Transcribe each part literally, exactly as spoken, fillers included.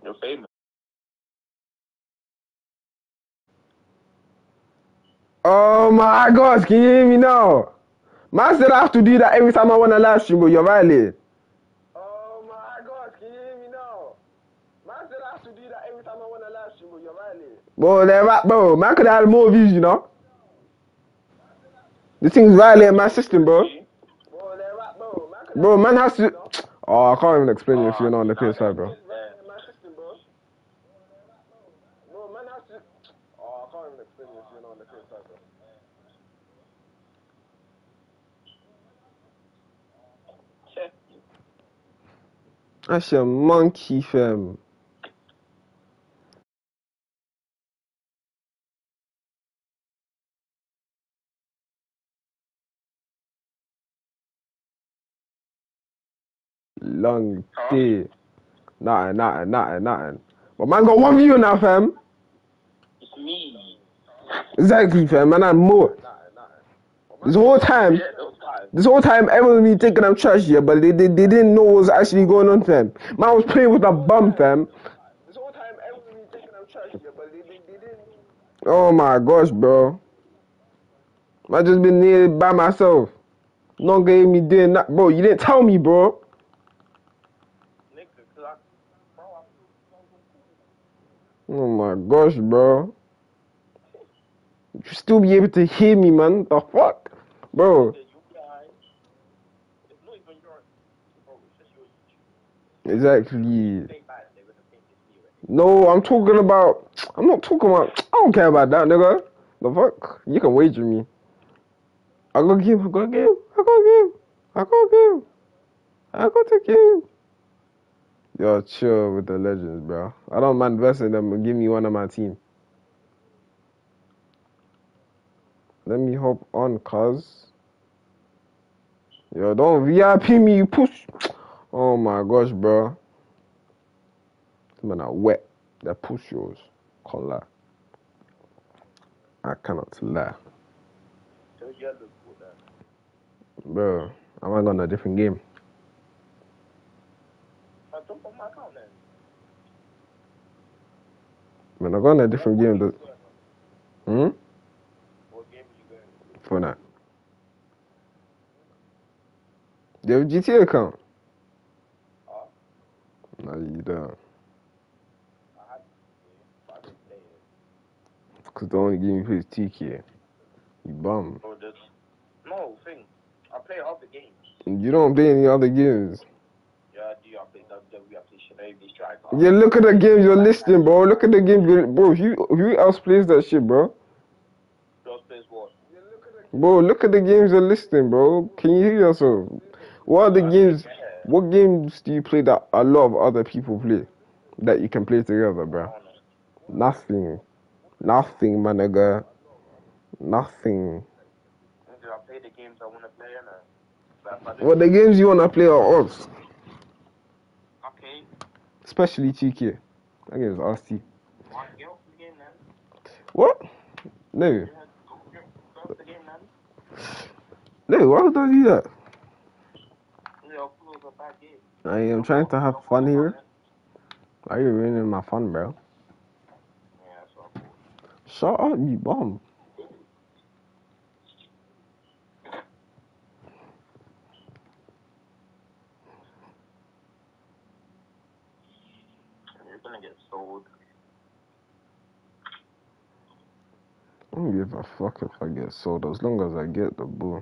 You're famous. Oh my gosh, can you hear me now? Man said I have to do that every time I want to live stream, but you're violating. Oh my gosh, can you hear me now? Man said I have to do that every time I want to live stream, but you're violating. Bro, they're right, bro. Man could have had more views, you know? This thing's violating my system, bro. Bro, they're right, bro. Man, bro, man has to. Oh, I can't even explain it if you're not on the P S five, bro. My system, bro. Bro, man has to. Oh, I can't even explain it if you're not on the P S five, bro. That's a monkey, fam. Long day. Nothing, nothing, nothing, nothing. But man got one view now, fam. It's me. Exactly, fam. Man, I'm more. This whole time, this whole time, everyone be thinking I'm trash, yeah, but they, they, they didn't know what was actually going on, fam. Man was playing with a bum, fam. This whole time, everyone be thinking I'm trash, yeah, but they, they, they didn't. Oh my gosh, bro. I just been here by myself. No gave me doing that, bro. You didn't tell me, bro. Oh my gosh, bro. You still be able to hear me, man. The fuck? Bro. Exactly. No, I'm talking about. I'm not talking about. I don't care about that, nigga. The fuck? You can wager me. I go give. I go give. I go give. I go give. I go to give. Yo, chill with the legends, bro. I don't mind versing them and give me one of my team. Let me hop on, cuz. Yo, don't V I P me, you push. Oh my gosh, bro. This man are wet. They push yours. Can't lie. I cannot lie. Bro, I might go on a different game. I don't put my account then. Man, I go on a different game. That... Hmm? What game are you going? For that. Do you have a G T A account? Huh? No, you don't. I had to, but I didn't play it. Because the only game you play is T K. You bum. Oh, this. No, thing. I play other games. You don't play any other games. Yeah, I do. I play W W E, I play Shinobi Striker. Yeah, look at the games you're listing, bro. Look at the games you're... Bro, who, who else plays that shit, bro? Who else plays what? Bro, look at the games you're listing, bro. Can you hear yourself? What are the games... What games do you play that a lot of other people play? That you can play together, bro? Nothing. Nothing, my nigga. Nothing. I play the games I want to play, innit? What the games you want to play are us. Okay. Especially T K. That game is R C. Why get off the game then? What? No. Yeah, go, go off the game then. No, why would I do that? Yeah, I'll pull over a bad game. I am trying to have fun here. Why are you ruining my fun, bro? Yeah, that's what I thought. Shut up, you bum. You're gonna get sold. I don't give a fuck if I get sold as long as I get the ball.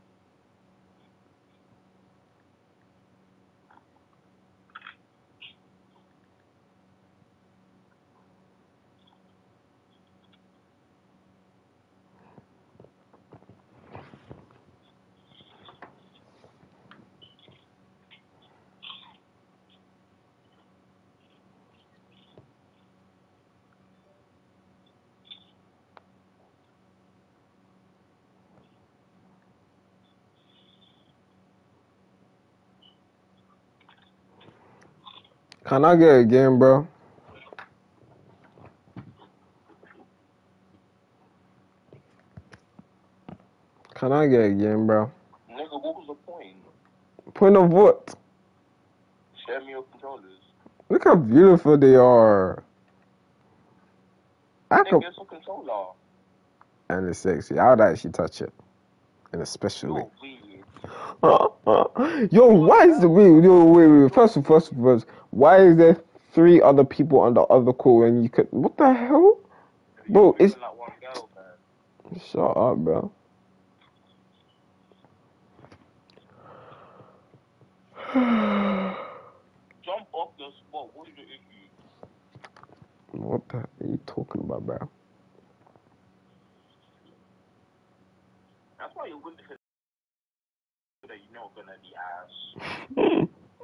Can I get a game, bro? Can I get a game, bro? Nigga, what was the point? Point of what? Share me your controllers. Look how beautiful they are. I Nigga, could, it's a controller. and it's sexy. I would actually touch it in a special way. You're weird. Yo, why is the wait? Yo, wait, wait. First, first, first. Why is there three other people on the other call and you could? What the hell, bro? It's Like one girl, man. shut up, bro. Jump off your spot. What is your issue? What the hell are you talking about, bro? That's why you're winning that you're not gonna be ass.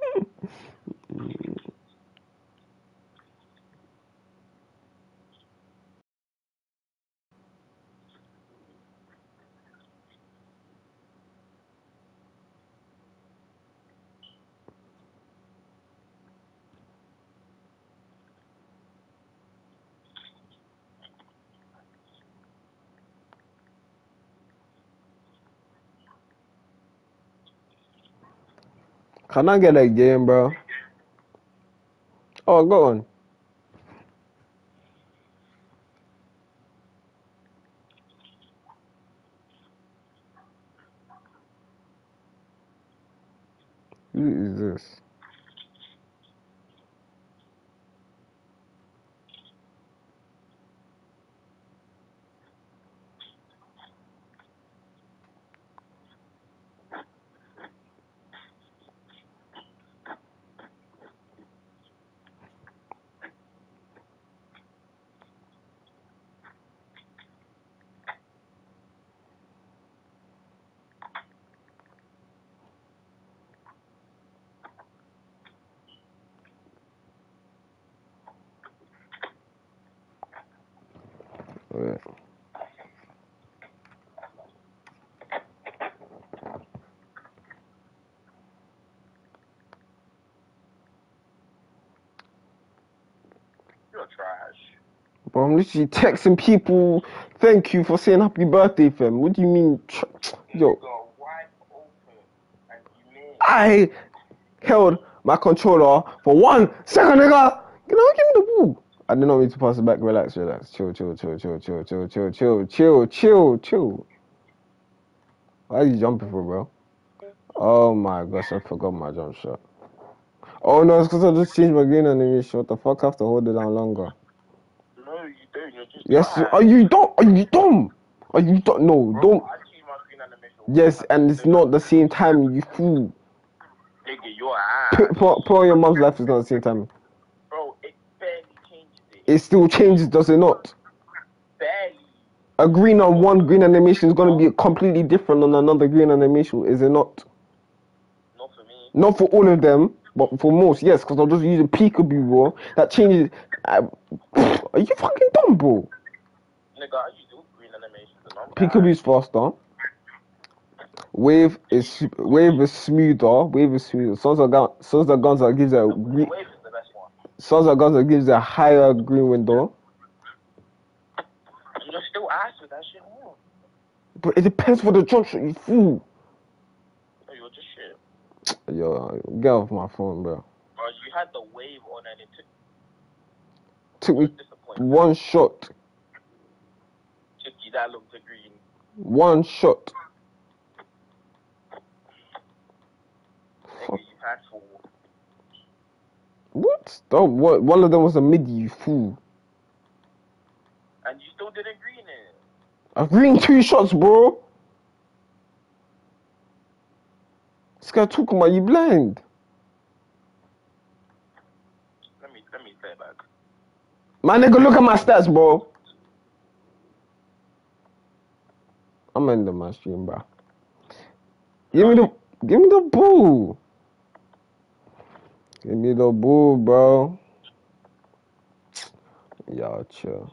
Can I get a game, bro? Oh, go on. Who is this? Wait. You're trash. Bro, I'm literally texting people. Thank you for saying happy birthday, fam. What do you mean? Yo, You got wide open and you made. I held my controller for one second, nigga. You know, give me the ball. I did not mean to pass it back. Relax, relax. Chill, chill, chill, chill, chill, chill, chill, chill, chill, chill, chill. Why are you jumping for, bro? Oh my gosh, I forgot my jump shot. Oh no, it's because I just changed my green animation. What the fuck? I have to hold it down longer. No, you don't. You're just Yes, trash. are you dumb? Are you dumb? Are you dumb? No, Bro, don't. I changed my screen animation. Yes, and it's not the same time, you fool. Nigga, you're ass. Put, put, put on your mom's life is not the same time. Bro, it barely changes it. It still changes, does it not? Barely. A green on one green animation is going to be completely different on another green animation, is it not? Not for me. Not for all of them, but for most, yes, because I'm just using peekaboo, bro. That changes. Uh, are you fucking dumb, bro? Nigga, I use all green animations and I'm Peekaboo's faster. Wave is wave is smoother. Wave is smoother. Sons of Guns, Sons of Guns that gives a Wave is the best one. Sons of Guns that gives a higher green window. You're still ass with that shit on. But it depends for the jump shot, you fool. No, you're just shit. Yo, get off my phone, bro. Bro, you had the wave on and it took, Took me one shot. took you that long to green. One shot. Nigga, you had four. What? Don't, what? One of them was a mid, you fool. And you still didn't green it. I green two shots, bro. This guy talking about you blind. Let me let me say it back. My nigga, look at my stats, bro. I'm ending my stream, bro. Give me the, give me the ball. Give me the ball, bro. Y'all chill.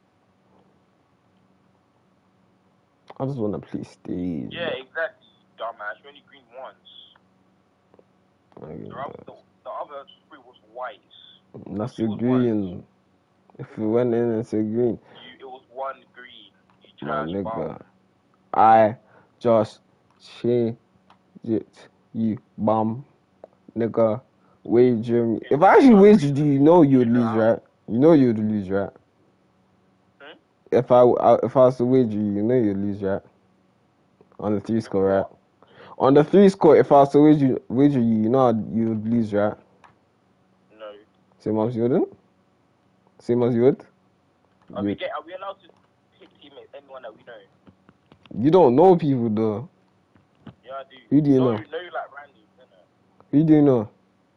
I just wanna play stage. Yeah, bro. Exactly, dumbass. You only green once. The, the, the other three was white. That's a green. If it went in, it's a green. You, it was one green. You My nigga. bomb. I just changed it. You bum. Nigga. Wager. If I actually wagered you, you know you would lose, right? You know you would lose, right? Hmm? If I if I was to wager you, you know you'd lose, right? On the three score, right? On the three score, if I was to wager wager you, you know you would lose, right? No. Same as you wouldn't. Same as you would. Are You, we get? Are we allowed to pick teammates? Anyone that we know? you don't know people though. Yeah, I do. Who do you no, know? No, you like Randy, isn't it? Who do you know?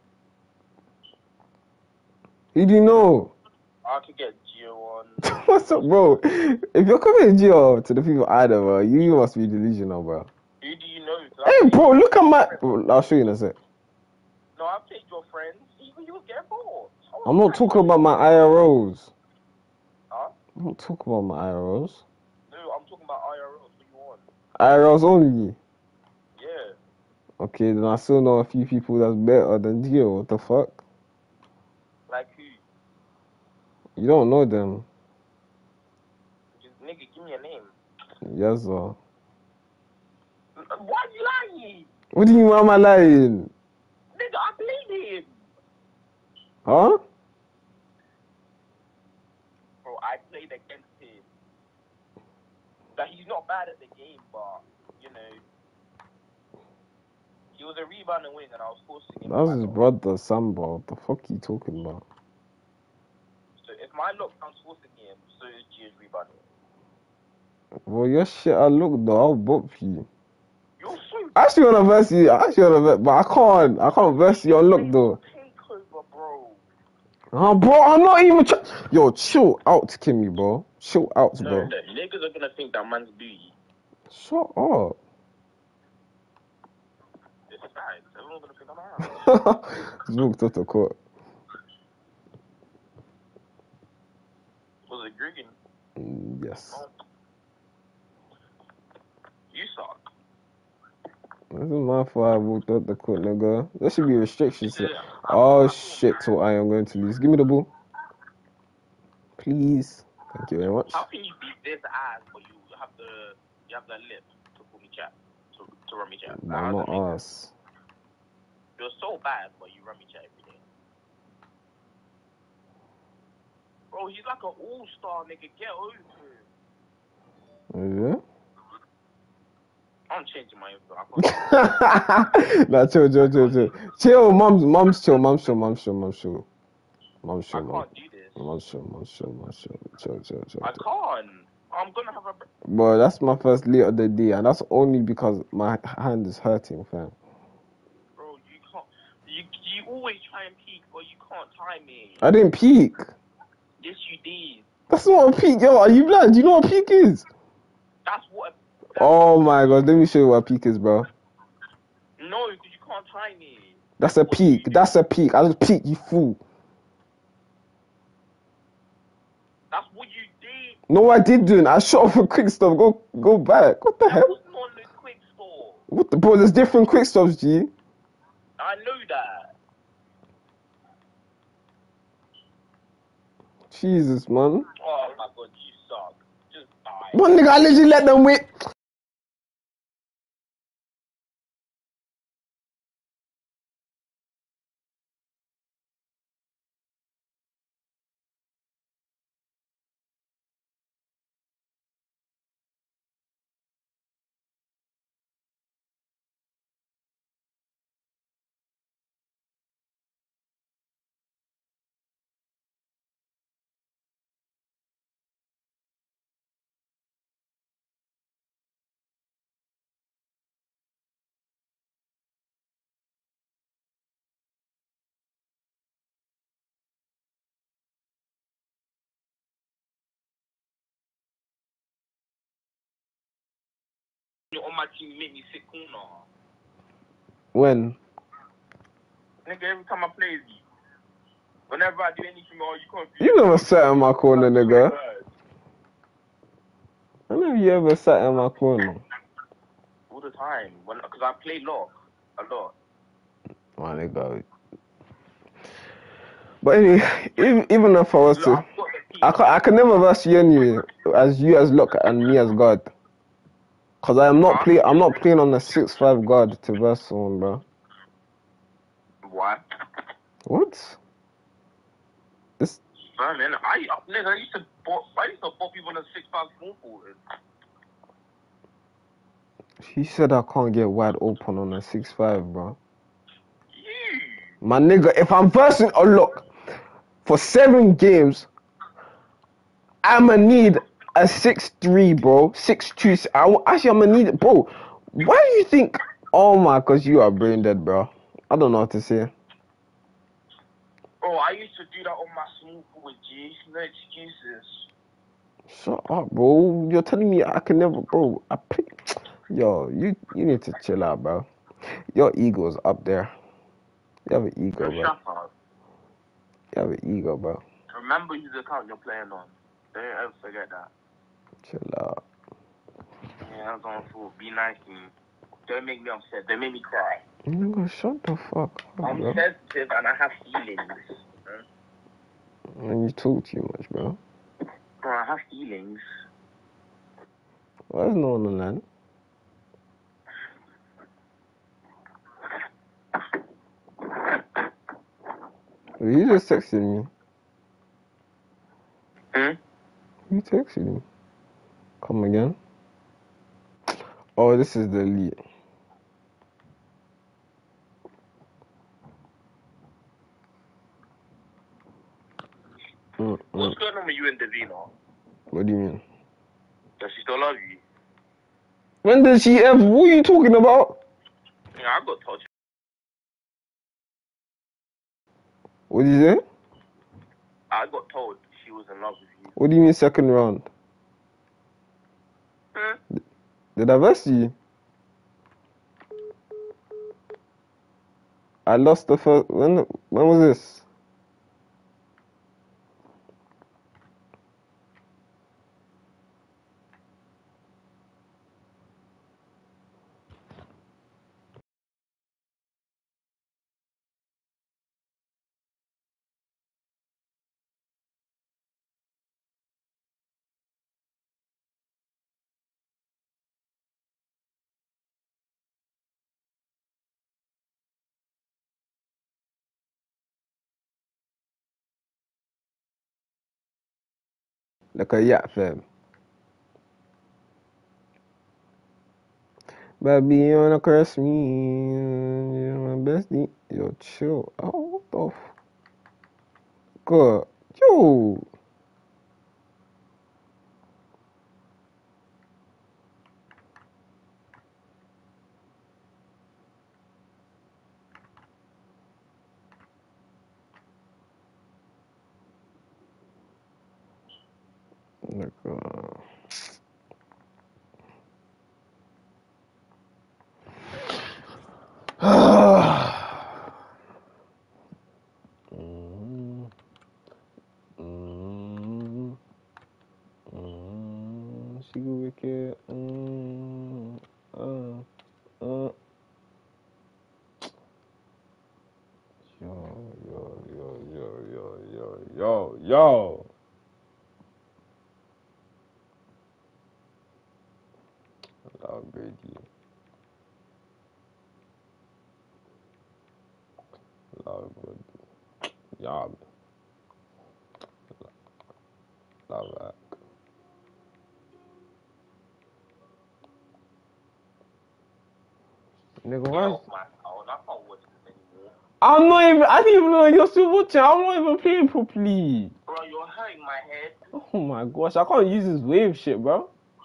Who do you know? I could get Gio on. What's up, bro? If you're comparing Gio to the people I know, bro, you must be delusional, bro. Who do you know? Hey, bro, look at my. I'll show you in a sec. No, I've played your friends. Even you get bored. I'm not talking about my I R Os. Huh? I'm not talking about my I R Os. No, I'm talking about I R Os. What you want? I R Os only. Yeah. Okay, then I still know a few people that's better than Gio. What the fuck? Like who? You don't know them. Just, nigga, give me a name. Yes, sir. Why are you lying? What do you mean, am I lying? Nigga, I played him. Huh? Bro, I played against him. That he's not bad at the game, but, you know, he was a rebounding wing and I was forcing him. That's his brother, Samba. What the fuck are you talking about? So if my lockdown's forcing him, so is Gio's rebounding. Well, your shit, I look though. I'll bop you. You're so. I actually wanna verse you. I actually wanna verse, but I can't. I can't verse you on look though. Takeover, bro. Oh, bro, I'm not even. Ch- Yo, chill out, Kimmy, bro. Chill out, No, bro. the niggas are gonna think that man's booty. Shut up. It's sad. Everyone's gonna think I'm out. He's walked off the court. Was it Green? Mm, yes. Oh. You suck. This is my fault I walked off the court, nigga. There should be restrictions. Yeah. Oh, shit, so I am going to lose. Give me the ball. Please. Thank you very much. How can you beat this ass, but you have the you have the lip to call me chat, to, to run me chat? Like, I'm not ass. You're so bad, but you run me chat every day. Bro, he's like an all-star, nigga. Get over him. Yeah? I'm changing my info. Nah, chill, chill, chill, chill. Chill, mom's, mom's chill, mom's chill, mom's chill, mom's chill. Mom's chill, I mom. can't do this. Mom's chill, mom's chill, mom's chill. Chill, chill, chill. I can't. I'm gonna have a... Bro, that's my first lead of the day, and that's only because my hand is hurting, fam. Bro, you can't... You, you always try and peek, but you can't time me. I didn't peek. Yes, you did. That's not a peek, yo. Are you blind? Do you know what a peek is? That's what... That's Oh my god, let me show you what a peek is, bro. No, because you can't time me. That's a peek. That's a peek. I just peek, you fool. That's what you did. No, I didn't. I shot off a quick stop. Go, go back. What the That hell? was not the quick stop. What the bro? There's different quick stops, G. I know that. Jesus, man. Oh my god, you suck. Just die. One nigga, I literally let them wait. You're on my team, you make me sit corner. When? Nigga, every time I play with you. Whenever I do anything, oh, you can't do You never sat in my corner, nigga. I never you ever sat in my corner. All the time. Because I play lock a lot. My nigga. But anyway, even, even if I was to, I can I can never verse you anyway, as you as look and me as God. Cause I am not play I'm not playing on the six five guard to verse someone, bro. Why? What? This. Man, man, I, nigga, I used to, bo- I used to bop people on a six five small forward. He said I can't get wide open on a six five, bro. You. My nigga, if I'm versing, oh look, for seven games, I'ma need a six three, bro. six two. I, actually, I'ma need it, bro. Why do you think? Oh my, cause you are brain dead, bro. I don't know what to say. Bro, I used to do that on my small forward, G. No excuses. Shut up, bro. You're telling me I can never, bro. I play. Yo, you you need to chill out, bro. Your ego's up there. You have an ego, bro. Shut up. You have an ego, bro. Remember whose account you're playing on. Don't ever forget that. Chill out. Yeah, I'm going for be nice to me. Don't make me upset. Don't make me cry. Nigga, shut the fuck up, I'm bro. sensitive and I have feelings. Man, you talk too much, bro. Bro, I have feelings. Why is no one on the line? You just texted me. Hmm? You texted me. Come again? Oh, this is the elite. Mm, What's mm. going on with you and Davina? What do you mean? Does she still love you? When did she ever? What are you talking about? Yeah, I got told. What did you say? I got told she was in love with you. What do you mean second round? Hmm? Did I verse you? I lost the first. When? When was this? Like a yacht, fam. Baby, you wanna curse me? You're my bestie. Yo, chill. Oh, what the f? God. Yo. Like, uh... mm, mm, mm, she go wicked. Mm, uh, uh. Yo, yo, yo, yo, yo, yo, yo, yo. Love Brady. Love Brady. Y'all. Love that. Nigga, why? Yo, man, I can't watch this anymore. I'm not even. I didn't even know you're still watching. I'm not even playing properly. Bro, you're hurting my head. Oh my gosh, I can't use this wave shit, bro.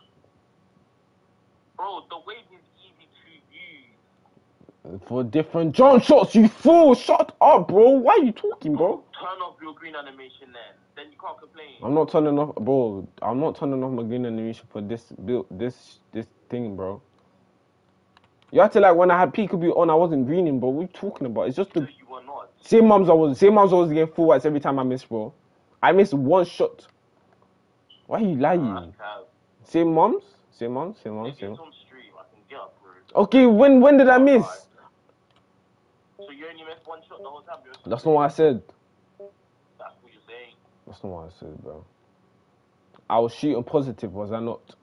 Bro, the wave is easy to use. For different jump shots, you fool! Shut up, bro. Why are you talking, bro? Turn off your green animation then. Then you can't complain. I'm not turning off, bro. I'm not turning off my green animation for this build, this this thing, bro. You acted like when I had peekaboo on, I wasn't greening, bro. What are you talking about? It's just the No, you were not. same mums I was. Same mums I was getting full whites every time I missed, bro. I missed one shot. Why are you lying? Uh, Same mums, same mums, same mums, Maybe same. it's on stream. I can get up for it. Okay, when when did I miss? So you only missed one shot the whole time. You're That's not what I said. That's what you're saying. That's not what I said, bro. I was shooting positive, was I not?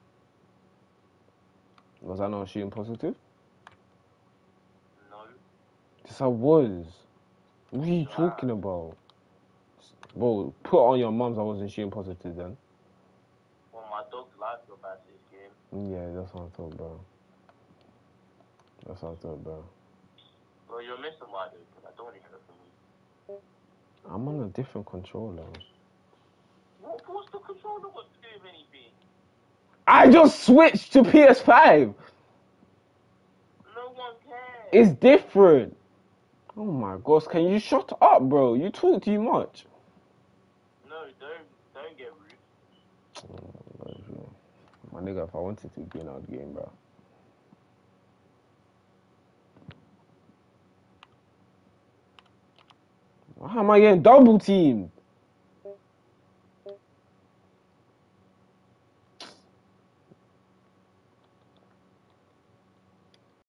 Was I not shooting positive? No. Yes, I was. What are you Wow. talking about? Bro, put on your mums I wasn't shooting positive then. Well, my dog's life got bad this game. Yeah, that's what I thought, bro. That's what I thought, bro. Bro, you're missing my dude, because I don't want to hear it from you. I'm on a different controller. What, what's the controller got to do with anything? I just switched to P S five. No one cares. It's different. Oh my gosh, can you shut up, bro? You talk too much. No, don't, don't get rude. Oh, my nigga, if I wanted to be in out game, bro. How am I getting double teamed?